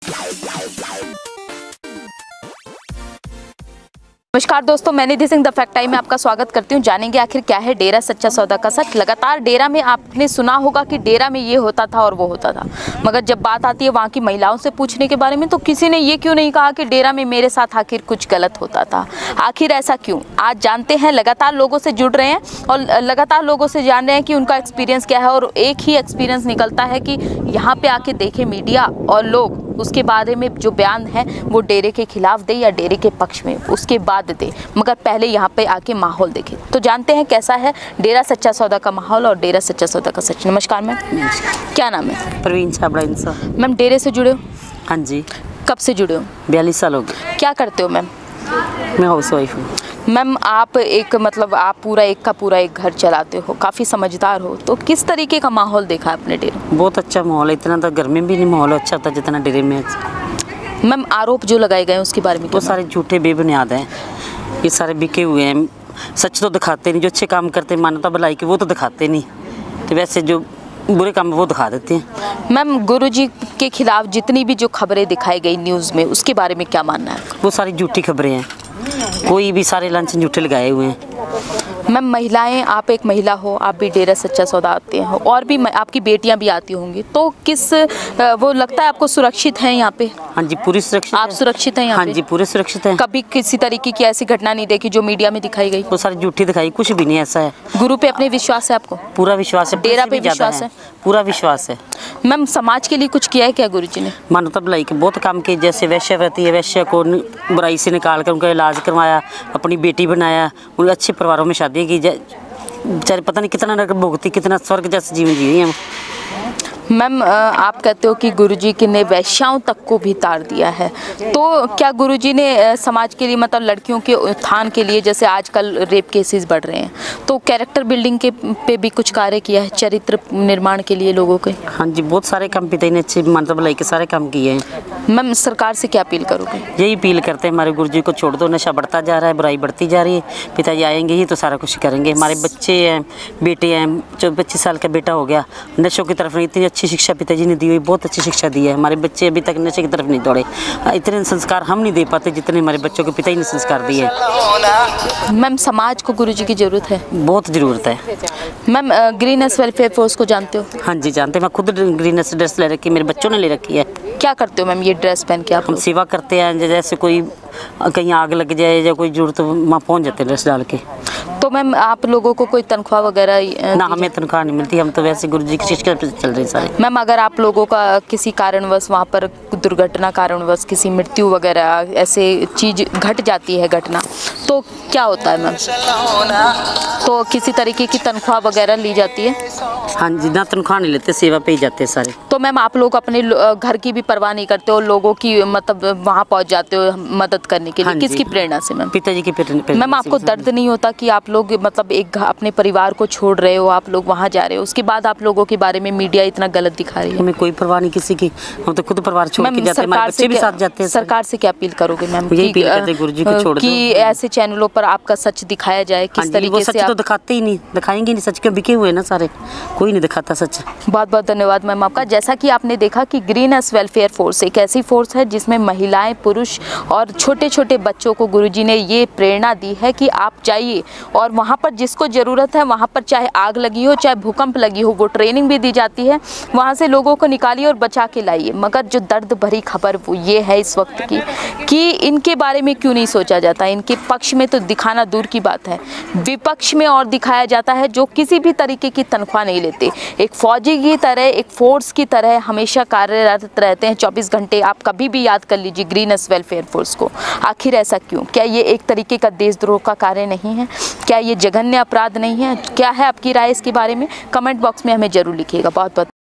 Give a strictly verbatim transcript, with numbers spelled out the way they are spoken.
नमस्कार दोस्तों, मैं Nidhi Singh the fact time में आपका स्वागत करती हूं। जानेंगे आखिर क्या है डेरा सच्चा सौदा का सच। लगातार डेरा में आपने सुना होगा कि डेरा में ये होता था और वो होता था, मगर जब बात आती है वहाँ की महिलाओं से पूछने के बारे में तो किसी ने ये क्यों नहीं कहा कि डेरा में मेरे साथ आखिर कुछ गलत होता था। आखिर ऐसा क्यों, आज जानते हैं। लगातार लोगों से जुड़ रहे हैं और लगातार लोगों से जान रहे हैं कि उनका एक्सपीरियंस क्या है। और एक ही एक्सपीरियंस निकलता है कि यहाँ पे आके देखे मीडिया और लोग, उसके बारे में जो बयान है वो डेरे के खिलाफ दे या डेरे के पक्ष में, उसके बाद दे, मगर पहले यहाँ पे आके माहौल देखे। तो जानते हैं कैसा है डेरा सच्चा सौदा का माहौल और डेरा सच्चा सौदा का सच। नमस्कार मैम, क्या नाम है? प्रवीण छाबड़ा इंसा। मैम डेरे से जुड़े हो? हाँ जी। कब से जुड़े हो? बयालीस साल हो गए। क्या करते हो मैम? मैं हाउस वाइफ हूँ। मैम आप एक मतलब आप पूरा एक का पूरा एक घर चलाते हो, काफ़ी समझदार हो, तो किस तरीके का माहौल देखा है अपने डेरे? बहुत अच्छा माहौल है, इतना तो घर में भी नहीं माहौल अच्छा था जितना डेरे में। मैम आरोप जो लगाए गए हैं उसके बारे में? वो सारे झूठे बेबुनियाद हैं, ये सारे बिके हुए हैं। सच तो दिखाते नहीं, जो अच्छे काम करते मानवता भलाई के वो तो दिखाते नहीं, तो वैसे जो बुरे काम वो दिखा देते हैं। मैम गुरुजी के खिलाफ जितनी भी जो खबरें दिखाई गई न्यूज़ में, उसके बारे में क्या मानना है? वो सारी झूठी खबरें हैं, कोई भी सारे लंच झूठे लगाए हुए हैं। मैम महिलाएं, आप एक महिला हो, आप भी डेरा सच्चा सौदा आते हैं और भी आपकी बेटियां भी आती होंगी, तो किस वो लगता है आपको सुरक्षित हैं यहाँ पे? हाँ जी, पूरी सुरक्षित। आप सुरक्षित हैं यहाँ हाँ पे? जी, पूरे सुरक्षित हैं। कभी किसी तरीके की ऐसी घटना नहीं देखी जो मीडिया में दिखाई गई? वो सारी झूठी दिखाई, कुछ भी नहीं ऐसा है। गुरु पे अपने विश्वास है आपको? पूरा विश्वास है। डेरा पे विश्वास है? पूरा विश्वास है। मैम समाज के लिए कुछ किया है क्या गुरुजी ने? मानवता भलाई के बहुत काम किए, जैसे वैश्यवृत्ति है, वैश्य को बुराई से निकाल कर उनका इलाज करवाया, अपनी बेटी बनाया, उन अच्छे परिवारों में शादी की। बेचारे पता नहीं कितना नरक भुगती, कितना स्वर्ग जैसे जीवन जी हैं। मैम आप कहते हो कि गुरुजी की ने वैश्याओं तक को भी तार दिया है, तो क्या गुरुजी ने समाज के लिए, मतलब लड़कियों के उत्थान के लिए, जैसे आजकल रेप केसेस बढ़ रहे हैं, तो कैरेक्टर बिल्डिंग के पे भी कुछ कार्य किया है, चरित्र निर्माण के लिए लोगों के? हाँ जी, बहुत सारे काम पिताजी ने अच्छे मानवता भलाई के सारे काम किए हैं। मैम सरकार से क्या अपील करोगे? यही अपील करते हैं, हमारे गुरुजी को छोड़ दो, नशा बढ़ता जा रहा है, बुराई बढ़ती जा रही है। पिताजी आएंगे ही तो सारा कुछ करेंगे। हमारे बच्चे हैं, बेटे हैं, जो पच्चीस साल का बेटा हो गया, नशों की तरफ नहीं, इतनी अच्छी शिक्षा पिताजी ने दी हुई, बहुत अच्छी शिक्षा दी है। हमारे बच्चे अभी तक नशे की तरफ नहीं दौड़े। इतने संस्कार हम नहीं दे पाते जितने हमारे बच्चों के पिताजी ने संस्कार दिए हैं। मैम समाज को गुरुजी की जरूरत है? बहुत ज़रूरत है। मैम ग्रीनस वेलफेयर फोर्स को जानते हो? हाँ जी जानते हैं, मैं खुद ग्रीनस ड्रेस ले रखी है, मेरे बच्चों ने ले रखी है। क्या करते हो मैम ये ड्रेस पहन के आप? हम सेवा करते हैं, जैसे कोई कहीं आग लग जाए या कोई जरूरत वहाँ पहुँच जाते हैं ड्रेस डाल के। तो मैम आप लोगों को कोई तनख्वाह वगैरह? ना, हमें तनख्वाह नहीं मिलती, हम तो वैसे गुरुजी की शिक्षा पे चल रहे सारे। मैम अगर आप लोगों का किसी कारणवश वहाँ पर दुर्घटना कारणवश किसी मृत्यु वगैरह ऐसे चीज़ घट जाती है घटना, तो क्या होता है मैम? तो किसी तरीके की तनख्वाह वगैरह ली जाती है? हाँ जी, ना तनख्वाह नहीं लेते, सेवा पे ही जाते हैं सारे। तो मैम आप लोग अपने घर की भी परवाह नहीं करते हो, लोगों की मतलब वहाँ पहुँच जाते हो मदद करने के लिए? हाँ किसकी प्रेरणा से मैम? पिताजी की प्रेरणा। मैम आपको दर्द नहीं होता कि आप लोग मतलब एक अपने परिवार को छोड़ रहे हो, आप लोग वहाँ जा रहे हो, उसके बाद आप लोगों के बारे में मीडिया इतना गलत दिखा रही है? हमें कोई परवाह नहीं किसी की, हम तो खुद परिवार छोड़ के जाते हैं, हमारे बच्चे भी साथ जाते हैं। सरकार से क्या अपील करोगे मैम? यही अपील करते हैं गुरुजी को छोड़ दो, कि ऐसे चैनलों पर आपका सच दिखाया जाए, किस तरीके से? सच तो दिखाते ही नहीं, दिखाएंगे नहीं, सच क्यों? बिके हुए ना सारे, कोई नहीं दिखाता सच। बहुत बहुत धन्यवाद मैम आपका। जैसा कि आपने देखा कि ग्रीनस वेलफेयर फोर्स एक ऐसी फोर्स है जिसमें महिलाएं, पुरुष और छोटे छोटे बच्चों को गुरुजी ने ये प्रेरणा दी है कि आप जाइए और वहाँ पर जिसको ज़रूरत है, वहाँ पर चाहे आग लगी हो, चाहे भूकंप लगी हो, वो ट्रेनिंग भी दी जाती है, वहाँ से लोगों को निकालिए और बचा के लाइए। मगर जो दर्द भरी खबर वो ये है इस वक्त की कि इनके बारे में क्यों नहीं सोचा जाता। इनके पक्ष में तो दिखाना दूर की बात है, विपक्ष में और दिखाया जाता है जो किसी भी तरीके की तनख्वाह नहीं लेते, एक फौजी की तरह, एक फोर्स की तरह हमेशा कार्यरत रहते हैं चौबीस घंटे। आप कभी भी याद कर लीजिए ग्रीनस वेलफेयर फोर्स को। आखिर ऐसा क्यों? क्या ये एक तरीके का देशद्रोह का कार्य नहीं है? क्या ये जघन्य अपराध नहीं है? क्या है आपकी राय इसके बारे में? कमेंट बॉक्स में हमें जरूर लिखिएगा। बहुत बहुत